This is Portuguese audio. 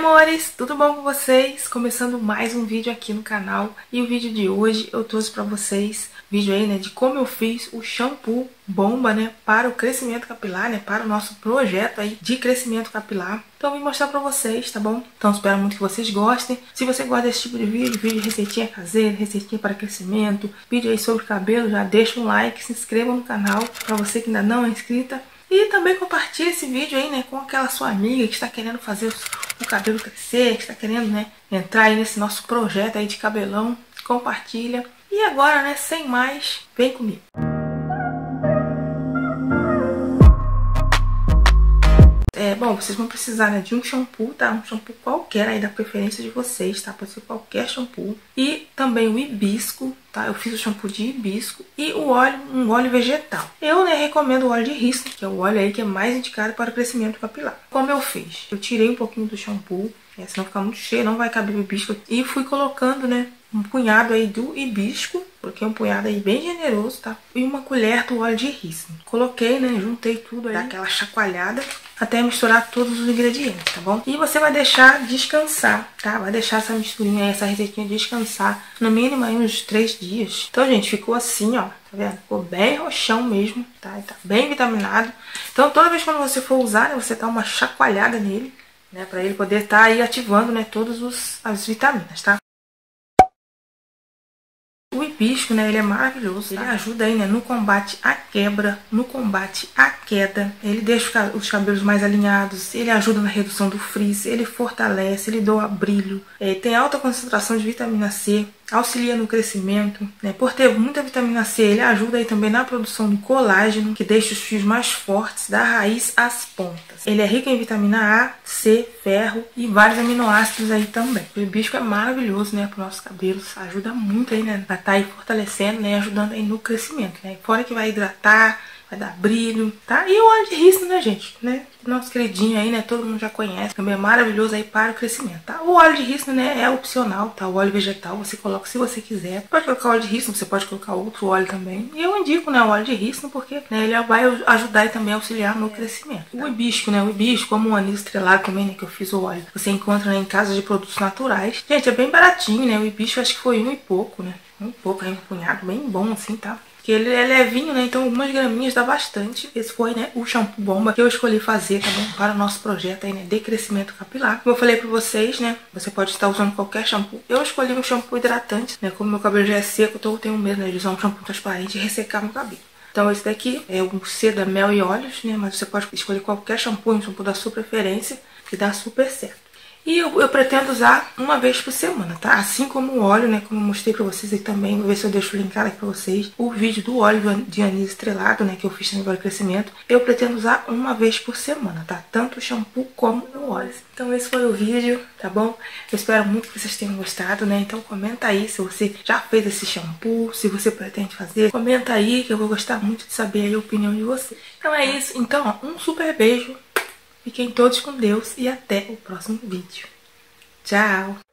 amores, tudo bom com vocês? Começando mais um vídeo aqui no canal. E o vídeo de hoje eu trouxe pra vocês vídeo aí, né, de como eu fiz o shampoo bomba, né, para o crescimento capilar, né, para o nosso projeto aí de crescimento capilar. Então eu vim mostrar pra vocês, tá bom? Então espero muito que vocês gostem. Se você gosta desse tipo de vídeo de receitinha caseira, receitinha para crescimento, vídeo aí sobre cabelo, já deixa um like, se inscreva no canal pra você que ainda não é inscrita. E também compartilhe esse vídeo aí, né, com aquela sua amiga que está querendo fazer o cabelo crescer, que está querendo, né, entrar aí nesse nosso projeto aí de cabelão. Compartilha. E agora, né, sem mais, vem comigo. Bom, vocês vão precisar, né, de um shampoo, tá? Um shampoo qualquer aí da preferência de vocês, tá? Pode ser qualquer shampoo. E também o hibisco, tá? Eu fiz o shampoo de hibisco e o óleo, um óleo vegetal. Eu, né, recomendo o óleo de rícino, que é o óleo aí que é mais indicado para o crescimento capilar. Como eu fiz? Eu tirei um pouquinho do shampoo, senão fica muito cheio, não vai caber o hibisco. E fui colocando, né, um punhado aí do hibisco, coloquei um punhado aí bem generoso, tá? E uma colher do óleo de rícino. Coloquei, né, juntei tudo aí, dá aquela chacoalhada até misturar todos os ingredientes, tá bom? E você vai deixar descansar, tá? Vai deixar essa misturinha aí, essa receitinha descansar no mínimo aí uns 3 dias. Então, gente, ficou assim, ó, tá vendo? Ficou bem roxão mesmo, tá? E tá bem vitaminado. Então, toda vez que você for usar, né, você dá uma chacoalhada nele, né, pra ele poder estar aí ativando, né, todas as vitaminas, tá? O hibisco, né, ele é maravilhoso, tá? Ele ajuda aí, né, no combate à quebra, no combate à queda, ele deixa os cabelos mais alinhados, ele ajuda na redução do frizz, ele fortalece, ele doa brilho, tem alta concentração de vitamina C, auxilia no crescimento, né? Por ter muita vitamina C, ele ajuda aí também na produção do colágeno, que deixa os fios mais fortes da raiz às pontas. Ele é rico em vitamina A, C, ferro e vários aminoácidos aí também. O hibisco é maravilhoso, né, para os nossos cabelos, ajuda muito aí, né, a estar aí fortalecendo, né, ajudando aí no crescimento, né? Fora que vai hidratar, vai dar brilho, tá? E o óleo de rícino, né, gente, né? Nosso queridinho aí, né? Todo mundo já conhece. Também é maravilhoso aí para o crescimento, tá? O óleo de rícino, né, é opcional, tá? O óleo vegetal você coloca se você quiser. Pode colocar óleo de rícino, você pode colocar outro óleo também. E eu indico, né, o óleo de rícino porque, né, ele vai ajudar e também auxiliar no crescimento. Tá? O hibisco, né? O hibisco, como o anis estrelado também, né, que eu fiz o óleo. Você encontra, né, em casas de produtos naturais. Gente, é bem baratinho, né? O hibisco acho que foi 1 e pouco, né? 1 e pouco, aí um punhado bem bom assim, tá? Que ele é levinho, né? Então algumas graminhas dá bastante. Esse foi, né, o shampoo bomba que eu escolhi fazer, tá bom? Para o nosso projeto aí, né, de crescimento capilar. Como eu falei pra vocês, né, você pode estar usando qualquer shampoo. Eu escolhi um shampoo hidratante, né? Como meu cabelo já é seco, então eu tenho medo, né, de usar um shampoo transparente e ressecar meu cabelo. Então esse daqui é o seda, mel e óleos, né? Mas você pode escolher qualquer shampoo, um shampoo da sua preferência, que dá super certo. E eu pretendo usar uma vez por semana, tá? Assim como o óleo, né? Como eu mostrei pra vocês aí também. Vou ver se eu deixo linkado aqui pra vocês. O vídeo do óleo de anis estrelado, né? Que eu fiz também para o crescimento. Eu pretendo usar uma vez por semana, tá? Tanto o shampoo como o óleo. Então esse foi o vídeo, tá bom? Eu espero muito que vocês tenham gostado, né? Então comenta aí se você já fez esse shampoo, se você pretende fazer. Comenta aí que eu vou gostar muito de saber aí a opinião de vocês. Então é isso. Então, ó, um super beijo. Fiquem todos com Deus e até o próximo vídeo. Tchau!